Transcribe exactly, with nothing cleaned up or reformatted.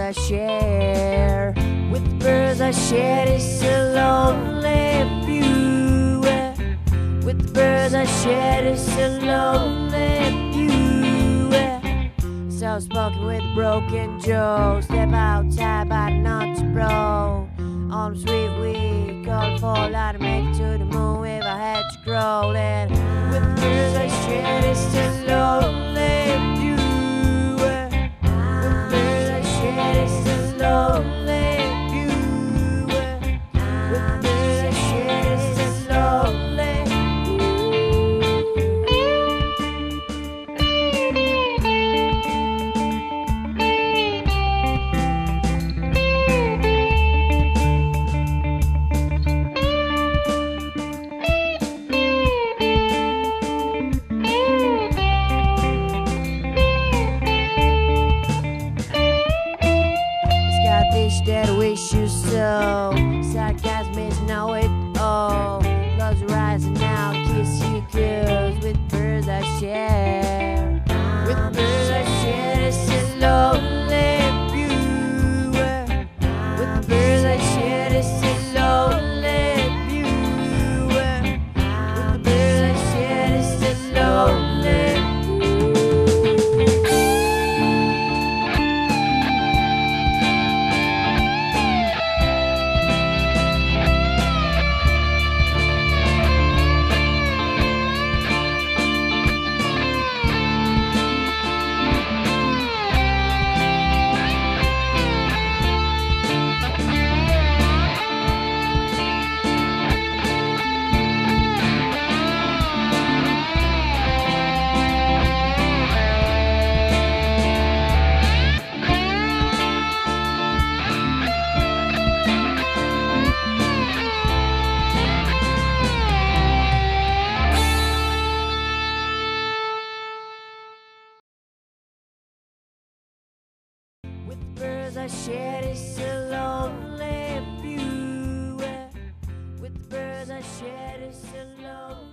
I share. With the birds I share, it's a lonely view. With the birds I share, it's a lonely view. So spoken with a broken jaw. Step outside, but not to blow. On the street we call for a lot to make it to the moon if I had to grow. And with the birds I share, it's a lonely view. With the birds I share, it's a lonely view. With the birds I share, it's a lonely that I wish you so. Sarcasm is know it all. Close your eyes and now kiss you, cause with birds I share. With birds I share, it's a lonely view. With birds I share, it's a lonely view. With birds I share, it's a lonely view. With the birds I shared, it's a lonely view. With the birds I shared, it's a lonely